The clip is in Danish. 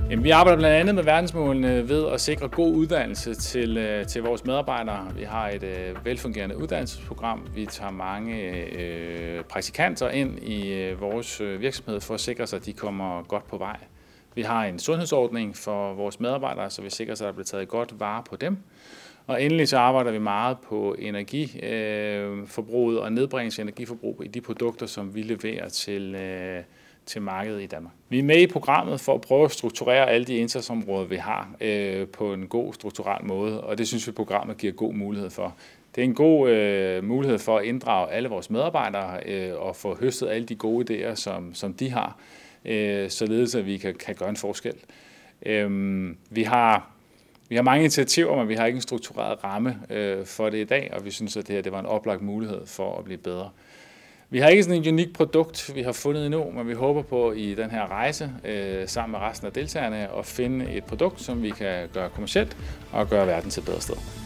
Jamen, vi arbejder blandt andet med verdensmålene ved at sikre god uddannelse til vores medarbejdere. Vi har et velfungerende uddannelsesprogram. Vi tager mange praktikanter ind i vores virksomhed for at sikre sig, at de kommer godt på vej. Vi har en sundhedsordning for vores medarbejdere, så vi sikrer sig, at der bliver taget godt vare på dem. Og endelig så arbejder vi meget på energiforbruget og nedbringelse af energiforbrug i de produkter, som vi leverer til markedet i Danmark. Vi er med i programmet for at prøve at strukturere alle de indsatsområder, vi har på en god strukturel måde, og det synes vi, programmet giver god mulighed for. Det er en god mulighed for at inddrage alle vores medarbejdere og få høstet alle de gode idéer, som de har, således at vi kan gøre en forskel. Vi har mange initiativer, men vi har ikke en struktureret ramme for det i dag, og vi synes, at det var en oplagt mulighed for at blive bedre. Vi har ikke sådan et unikt produkt, vi har fundet endnu, men vi håber på i den her rejse sammen med resten af deltagerne at finde et produkt, som vi kan gøre kommercielt og gøre verden til et bedre sted.